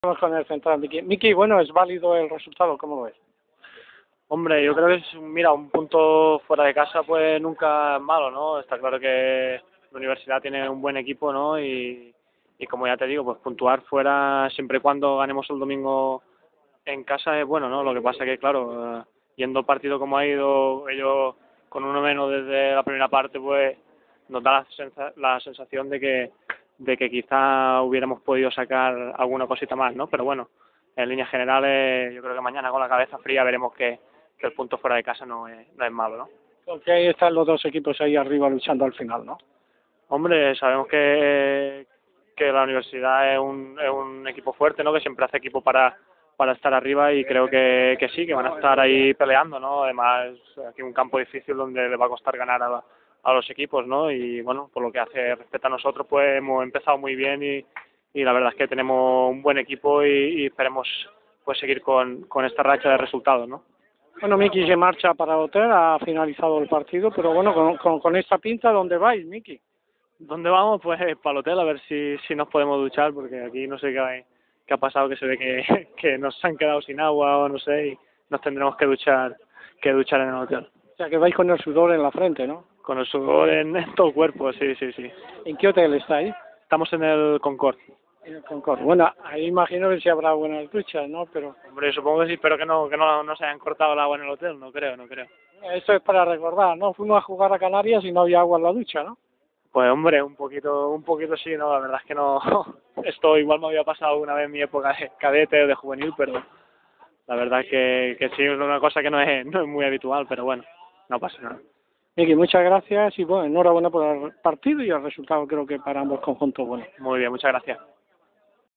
Vamos con el central, Miki. Miki, bueno, ¿es válido el resultado? ¿Cómo lo ves? Hombre, yo creo que es, mira, un punto fuera de casa pues nunca es malo, ¿no? Está claro que la universidad tiene un buen equipo, ¿no? Y como ya te digo, pues puntuar fuera siempre y cuando ganemos el domingo en casa es bueno, ¿no? Lo que pasa que, claro, yendo el partido como ha ido, ellos con uno menos desde la primera parte, pues nos da la sensación de que quizá hubiéramos podido sacar alguna cosita más, ¿no? Pero bueno, en líneas generales, yo creo que mañana con la cabeza fría veremos que el punto fuera de casa no es malo, ¿no? Porque ahí están los dos equipos ahí arriba luchando al final, ¿no? Hombre, sabemos que la universidad es un equipo fuerte, ¿no? Que siempre hace equipo para estar arriba y creo que sí, que van a estar ahí peleando, ¿no? Además, aquí un campo difícil donde le va a costar ganar a los equipos, ¿no? Y bueno, por lo que hace respecto a nosotros, pues hemos empezado muy bien y la verdad es que tenemos un buen equipo y esperemos pues seguir con esta racha de resultados, ¿no? Bueno, Miki se marcha para el hotel, ha finalizado el partido, pero bueno, con esta pinta, ¿dónde vais, Miki? ¿Dónde vamos? Pues para el hotel a ver si nos podemos duchar, porque aquí no sé qué ha pasado, que se ve que nos han quedado sin agua o no sé, y nos tendremos que duchar en el hotel. O sea, que vais con el sudor en la frente, ¿no? Con el sudor en todo el cuerpo, sí, sí, sí. ¿En qué hotel estáis? Estamos en el Concord. En el Concord. Bueno, ahí imagino que sí habrá buenas duchas, ¿no? Pero Hombre, supongo que sí, pero que no se hayan cortado el agua en el hotel, no creo. esto es para recordar, ¿no? Fuimos a jugar a Canarias y no había agua en la ducha, ¿no? Pues hombre, un poquito sí, no, la verdad es que no, esto igual me había pasado una vez en mi época de cadete o de juvenil, pero la verdad es que sí es una cosa que no es muy habitual, pero bueno, no pasa nada. Miki, muchas gracias y bueno, enhorabuena por el partido y el resultado creo que para ambos conjuntos, bueno. Muy bien, muchas gracias.